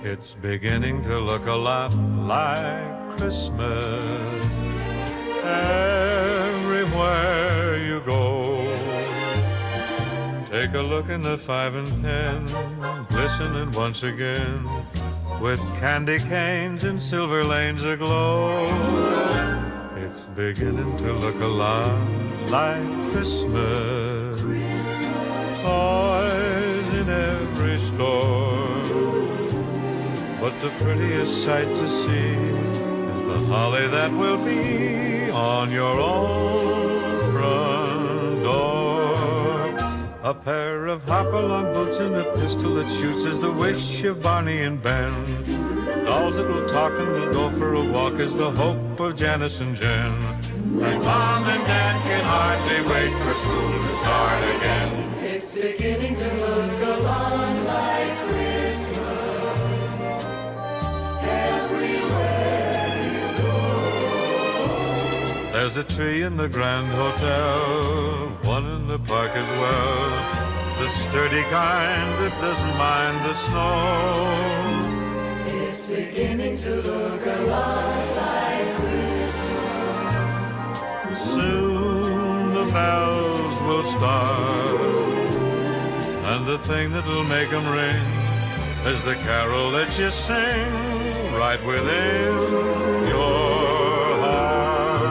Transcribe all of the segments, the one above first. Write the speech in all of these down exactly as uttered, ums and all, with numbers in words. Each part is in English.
It's beginning to look a lot like Christmas everywhere you go. Take a look in the five and ten, glistening once again, with candy canes and silver lanes aglow. It's beginning to look a lot like Christmas. Christmas. Toys in every store, but the prettiest sight to see is the holly that will be on your own front door. A pair of hop-along boots and a pistol that shoots is the wish of Barney and Ben. Dolls that will talk and will go for a walk is the hope of Janice and Jen. And Mom and Dad can hardly wait for school to start again. It's beginning to look a lot like Christmas everywhere you go. There's a tree in the Grand Hotel, one in the park as well, the sturdy kind that doesn't mind the snow. It's beginning to look a lot like Christmas. Soon the bells will start, and the thing that'll make them ring is the carol that you sing right within your heart.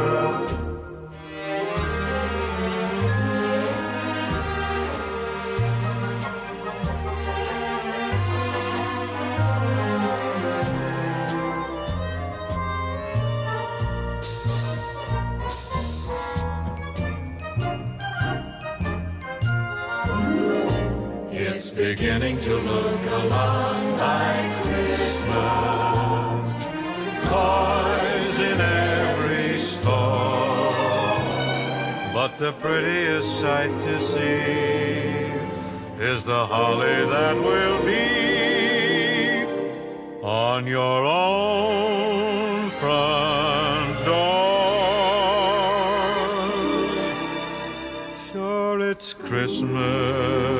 It's beginning to look a lot like Christmas. Toys in every store, but the prettiest sight to see is the holly that will be on your own front door. Sure, it's Christmas